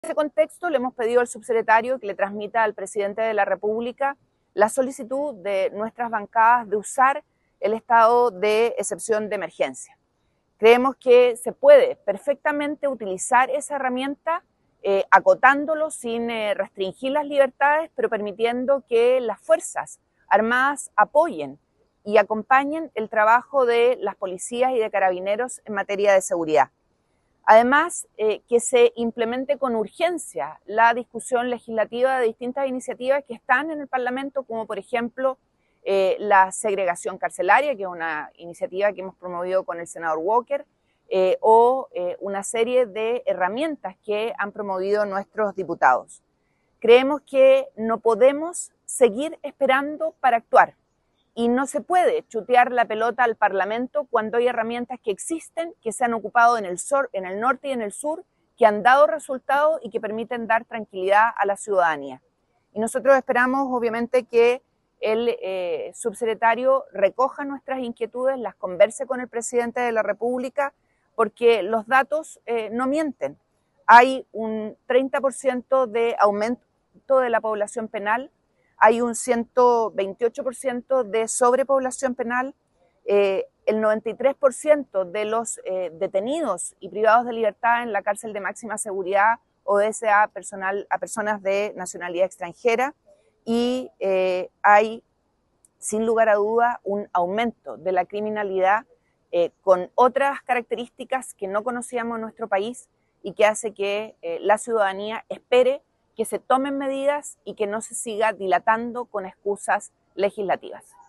En ese contexto, le hemos pedido al subsecretario que le transmita al presidente de la República la solicitud de nuestras bancadas de usar el estado de excepción de emergencia. Creemos que se puede perfectamente utilizar esa herramienta acotándolo sin restringir las libertades, pero permitiendo que las Fuerzas Armadas apoyen y acompañen el trabajo de las policías y de carabineros en materia de seguridad. Además, que se implemente con urgencia la discusión legislativa de distintas iniciativas que están en el Parlamento, como por ejemplo la segregación carcelaria, que es una iniciativa que hemos promovido con el senador Walker, o una serie de herramientas que han promovido nuestros diputados. Creemos que no podemos seguir esperando para actuar. Y no se puede chutear la pelota al Parlamento cuando hay herramientas que existen, que se han ocupado en el norte y en el sur, que han dado resultados y que permiten dar tranquilidad a la ciudadanía. Y nosotros esperamos, obviamente, que el subsecretario recoja nuestras inquietudes, las converse con el presidente de la República, porque los datos no mienten. Hay un 30% de aumento de la población penal, hay un 128% de sobrepoblación penal, el 93% de los detenidos y privados de libertad en la cárcel de máxima seguridad obedece a personas de nacionalidad extranjera y hay, sin lugar a duda, un aumento de la criminalidad con otras características que no conocíamos en nuestro país y que hace que la ciudadanía espere que se tomen medidas y que no se siga dilatando con excusas legislativas.